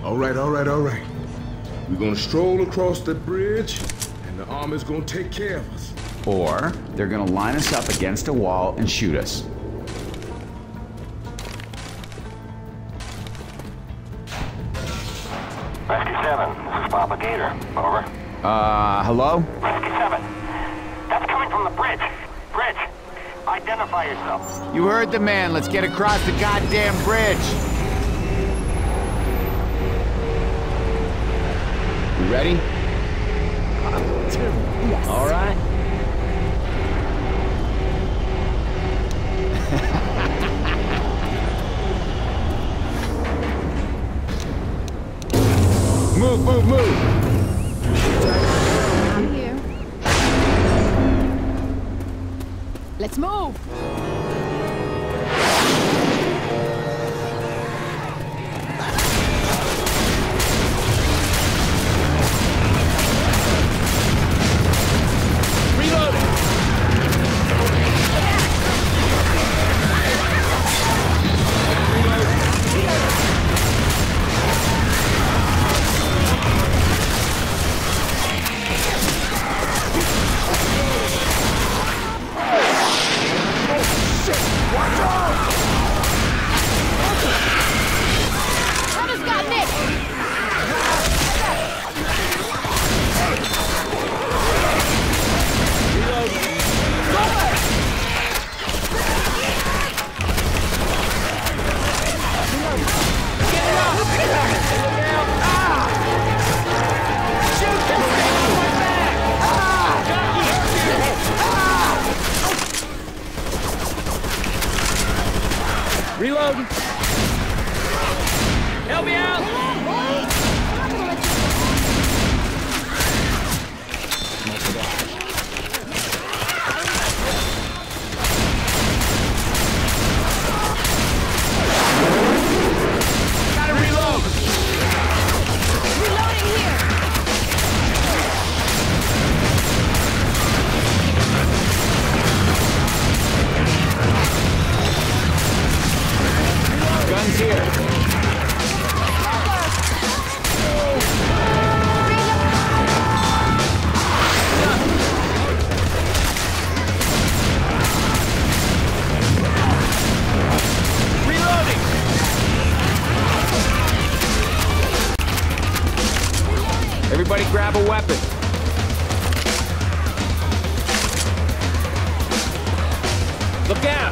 All right, all right, all right. We're gonna stroll across the bridge, and the army's gonna take care of us. Or they're gonna line us up against a wall and shoot us. Rescue 7, this is Papa Gator. Over. Hello? Rescue 7. That's coming from the bridge. Bridge. Identify yourself. You heard the man. Let's get across the goddamn bridge. You ready? Yes. All right. Move, move, move! I'm here. Let's move! Reloading. Help me out! Gotta reload! Reloading here! Guns here. Reloading! Everybody grab a weapon. Look out!